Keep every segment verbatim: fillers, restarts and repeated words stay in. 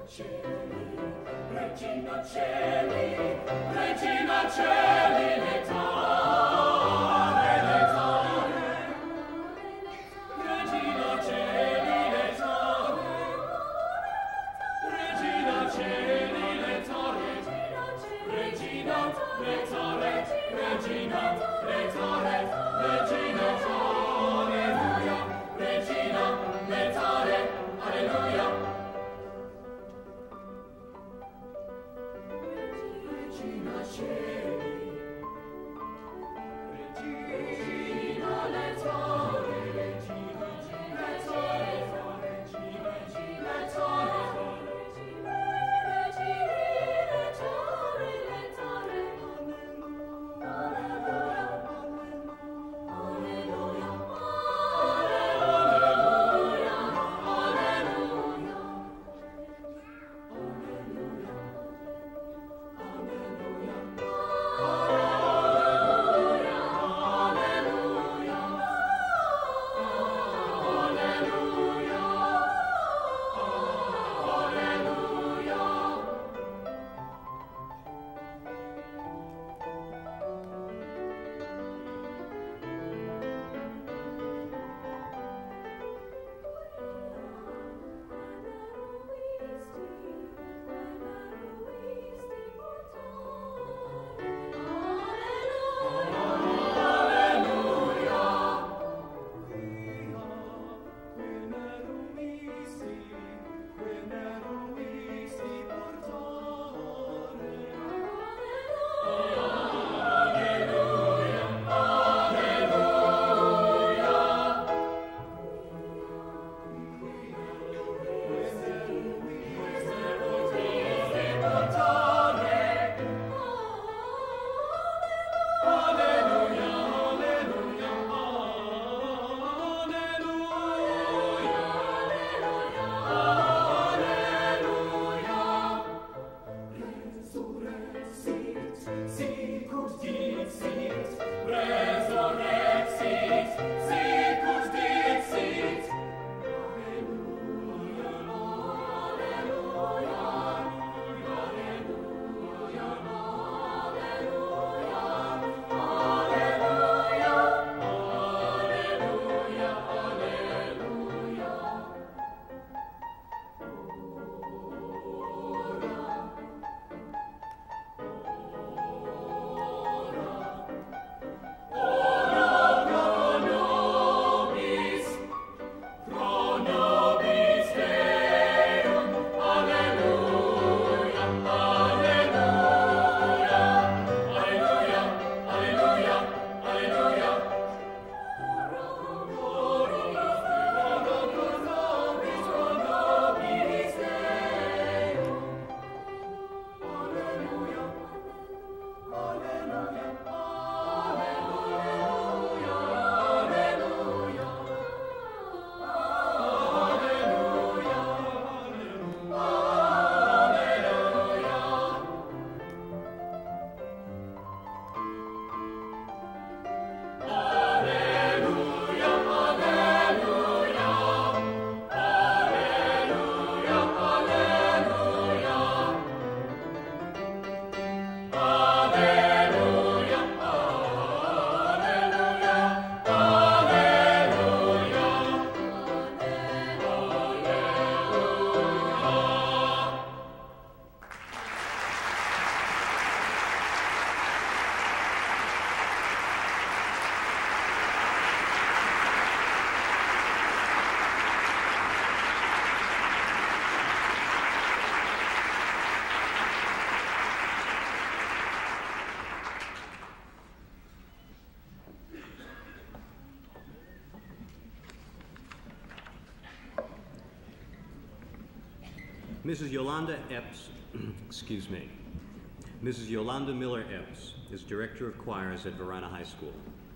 Missus Yolanda Epps, excuse me, Missus Yolanda Miller Epps is Director of Choirs at Varina High School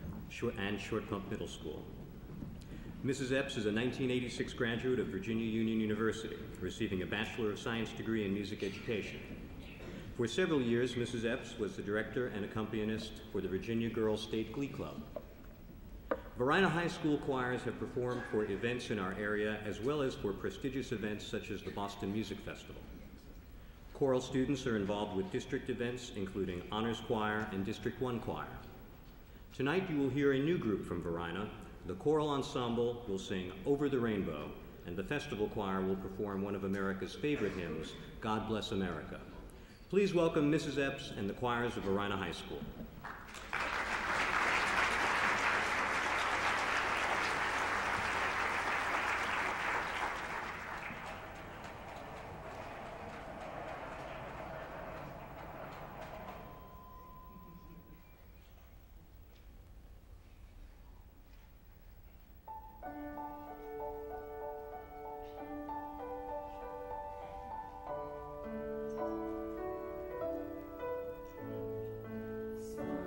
and Short Pump Middle School. Missus Epps is a nineteen eighty-six graduate of Virginia Union University, receiving a Bachelor of Science degree in Music Education. For several years, Missus Epps was the director and accompanist for the Virginia Girls State Glee Club. Varina High School choirs have performed for events in our area as well as for prestigious events such as the Boston Music Festival. Choral students are involved with district events, including Honors Choir and District one Choir. Tonight you will hear a new group from Varina. The choral ensemble will sing Over the Rainbow, and the festival choir will perform one of America's favorite hymns, God Bless America. Please welcome Missus Epps and the choirs of Varina High School. So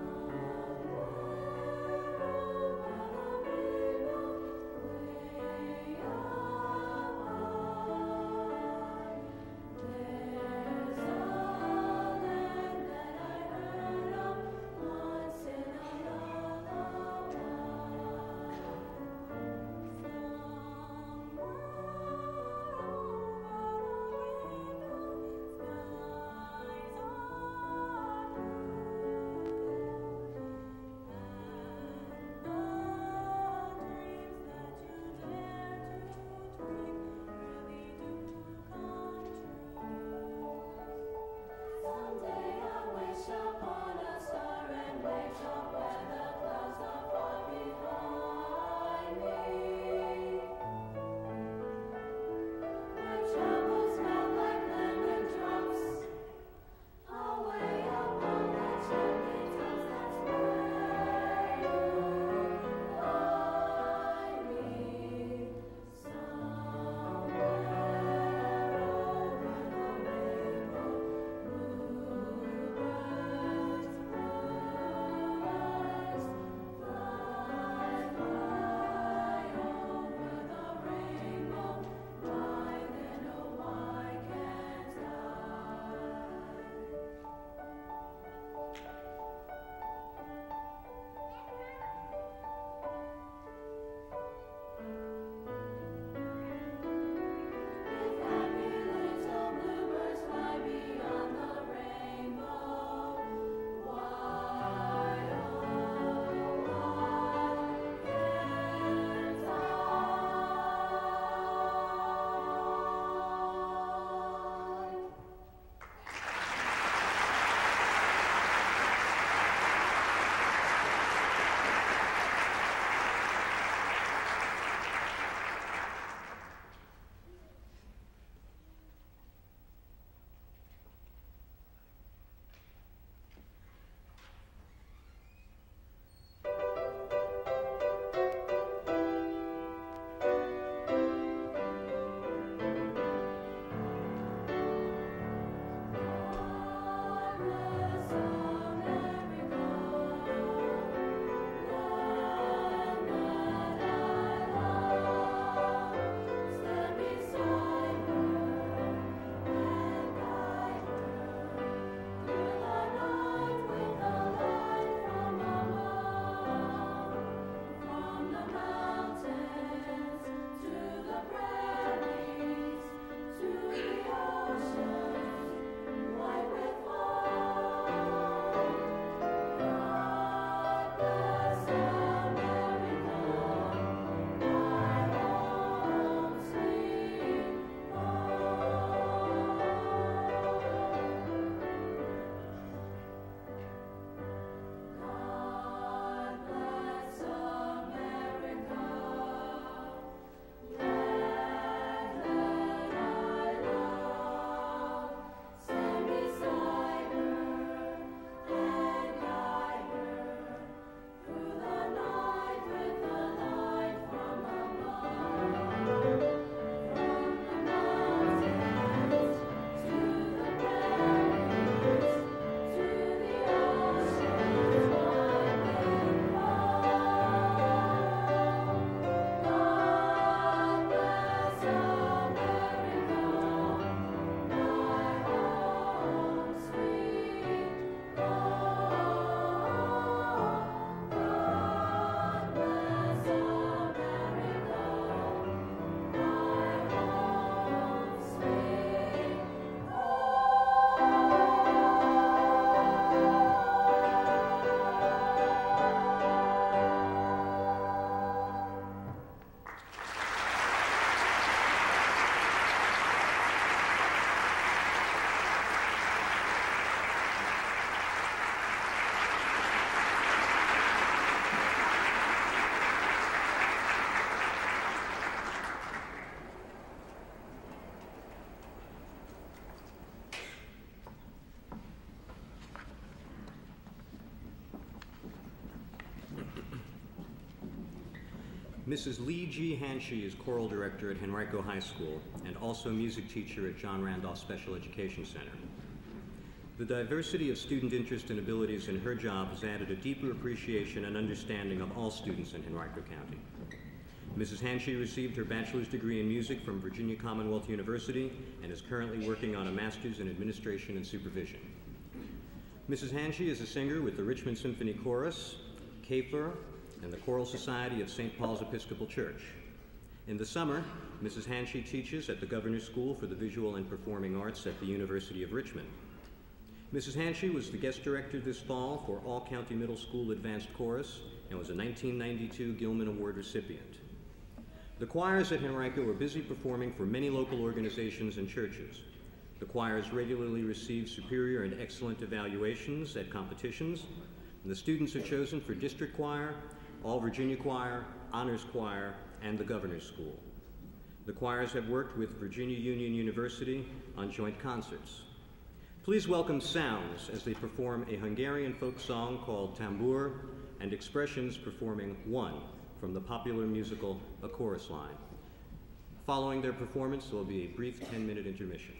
Missus Lee G. Hanshi is choral director at Henrico High School and also music teacher at John Randolph Special Education Center. The diversity of student interest and abilities in her job has added a deeper appreciation and understanding of all students in Henrico County. Missus Hanshi received her bachelor's degree in music from Virginia Commonwealth University and is currently working on a master's in administration and supervision. Missus Hanshi is a singer with the Richmond Symphony Chorus, K F R, and the Choral Society of Saint Paul's Episcopal Church. In the summer, Missus Hanshi teaches at the Governor's School for the Visual and Performing Arts at the University of Richmond. Missus Hanshi was the guest director this fall for All County Middle School Advanced Chorus and was a nineteen ninety-two Gilman Award recipient. The choirs at Henrico are busy performing for many local organizations and churches. The choirs regularly receive superior and excellent evaluations at competitions, and the students are chosen for district choir, All Virginia Choir, Honors Choir, and the Governor's School. The choirs have worked with Virginia Union University on joint concerts. Please welcome Sounds as they perform a Hungarian folk song called Tambour and Expressions performing One from the popular musical A Chorus Line. Following their performance, there will be a brief ten-minute intermission.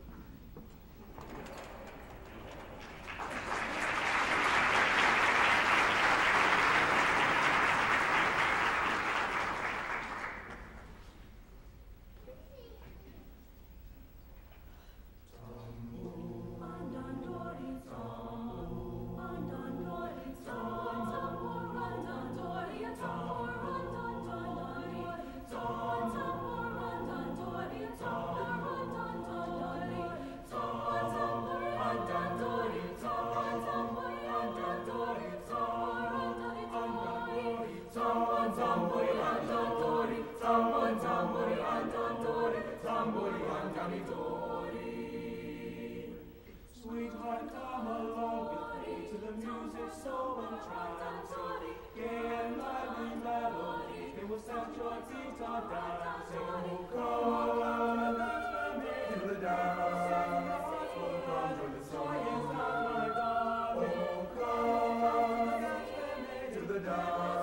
Sweetheart, come along with me to the music so entrancing. Gay and lively melodies, they will set your feet a dancing. Oh, come to the dance. Oh, come to the song. Oh, come to the dance.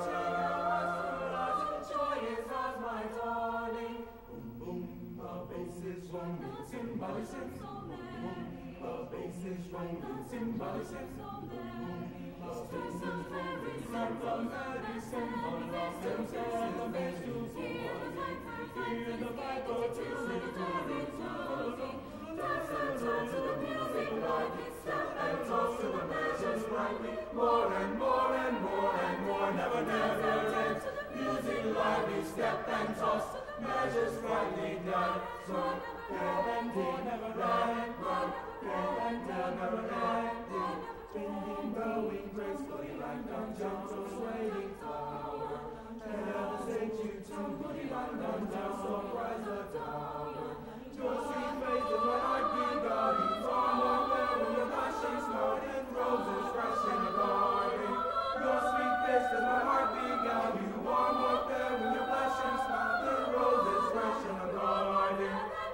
Joy is ours, my darling. Boom, boom, the bass is swinging, cymbal is singing. The bass is swinging, cymbal is singing. The bass is swinging, cymbal is singing. The bass is swinging, feel the vibe of the music. Dance to the music lightly, step and toss to the measures rightly. More and more and more and more, never, never ends. Music lively, step and toss, measures rightly done. So, hill and dip, never end, run. Hill and dip, never end, dip. Bending, bowing gracefully like London, so swaying forward. Elevate you to booty London, down, so rise the tower. Your sweet face is my heart begun. Far more clear when your blushing smart and roses fresh in the garden. Your sweet face is my heart begun. You are more clear when your blushing smart and roses fresh in the garden.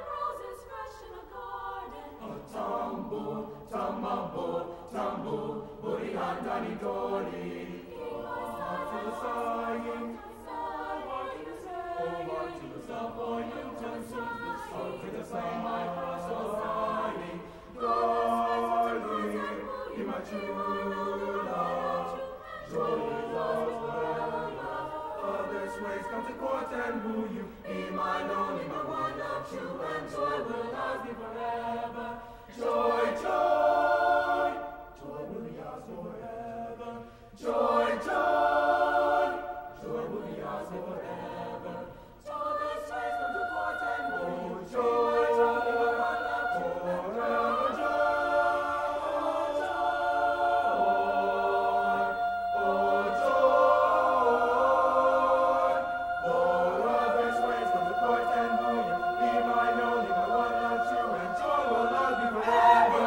A tambour, tambour, tambour, booty handani dori. Oh, heart to the sighing, heart to the sighing, oh, heart to the south, for you turn to the south to the same, my heart so sighing. Darling, you're my true love, joy is ours forever. Other sways come to court and woo you. Be mine only, my one love true, and joy will last me forever. Joy, joy, joy will be ours forever. Joy, joy, joy will be ours forever. Other sways come to court and woo you. Joy, joy, be my one love true, forever. Joy, joy, oh joy. All other sways come to court and woo you. Be mine only, my one love true, and joy will last me forever.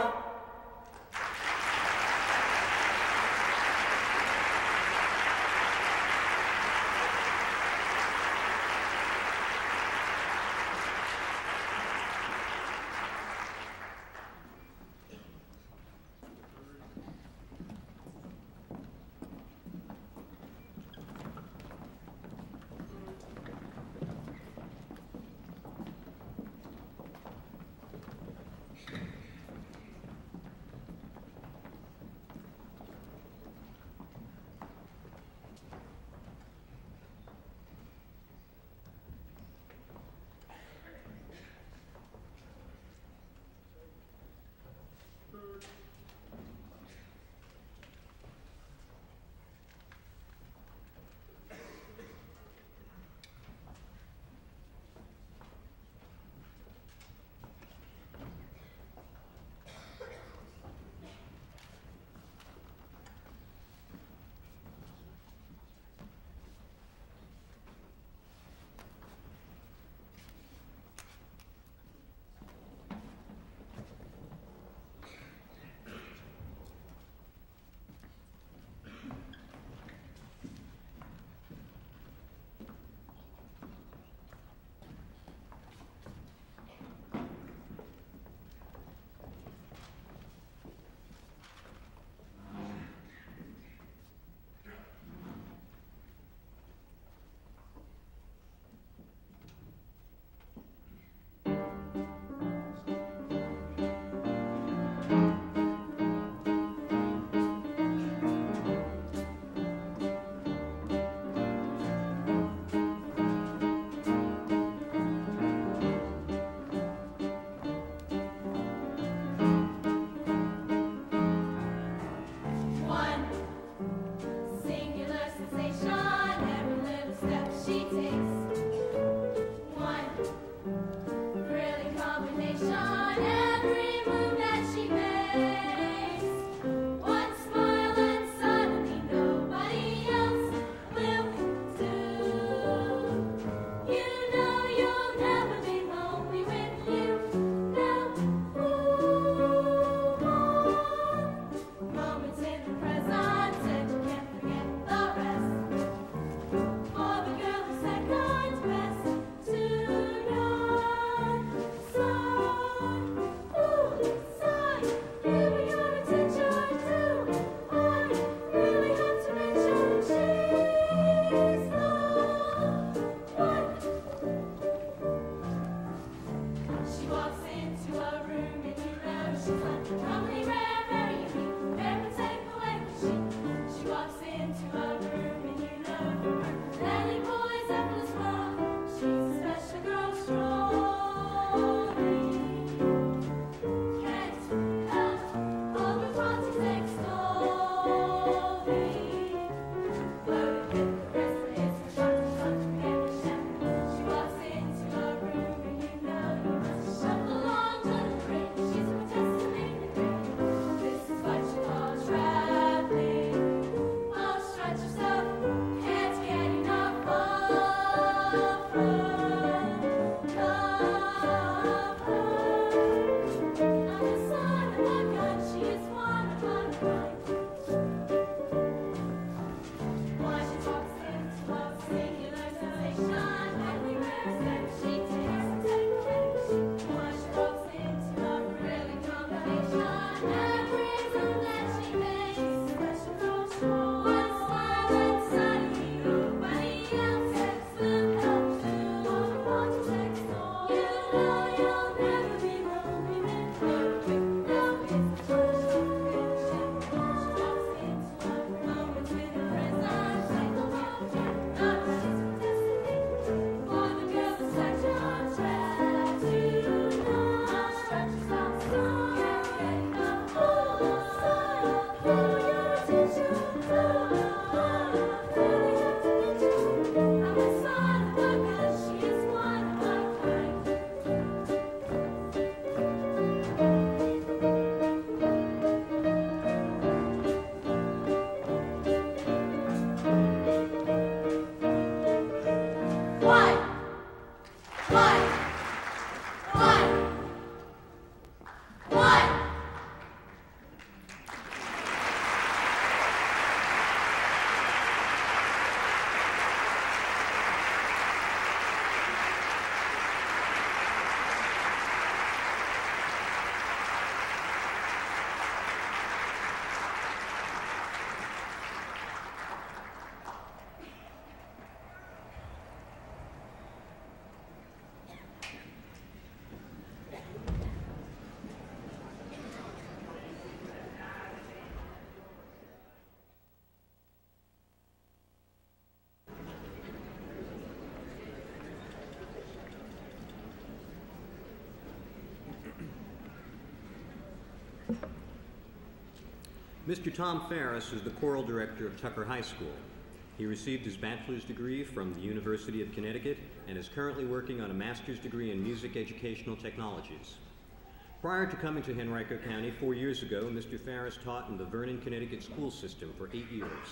Mister Tom Ferris is the choral director of Tucker High School. He received his bachelor's degree from the University of Connecticut and is currently working on a master's degree in music educational technologies. Prior to coming to Henrico County four years ago, Mister Ferris taught in the Vernon, Connecticut school system for eight years.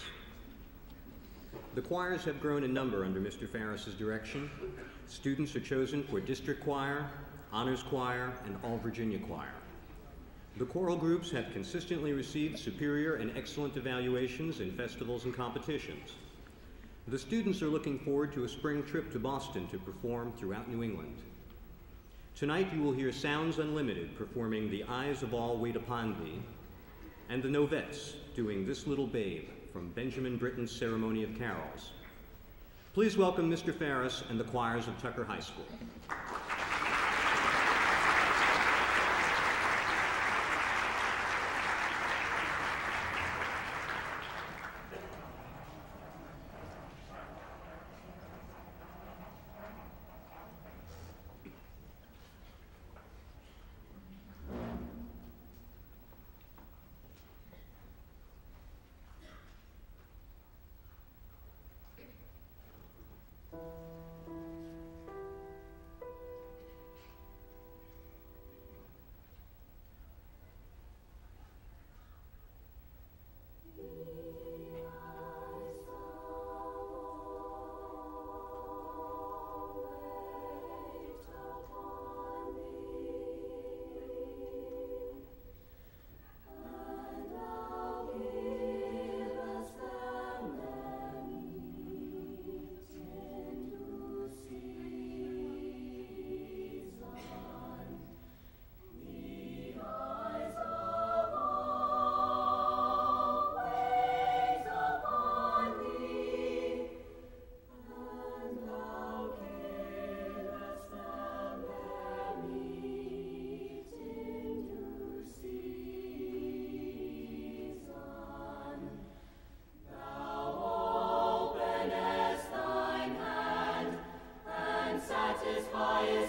The choirs have grown in number under Mister Ferris's direction. Students are chosen for district choir, honors choir, and all Virginia choir. The choral groups have consistently received superior and excellent evaluations in festivals and competitions. The students are looking forward to a spring trip to Boston to perform throughout New England. Tonight you will hear Sounds Unlimited performing The Eyes of All Wait Upon Thee, and the Novettes doing This Little Babe from Benjamin Britten's Ceremony of Carols. Please welcome Mister Ferris and the choirs of Tucker High School. Satisfies